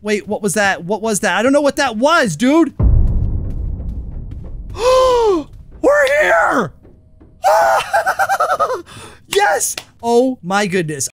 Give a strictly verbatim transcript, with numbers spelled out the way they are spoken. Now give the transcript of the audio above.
Wait, what was that? What was that? I don't know what that was, dude. We're here! Yes! Oh my goodness.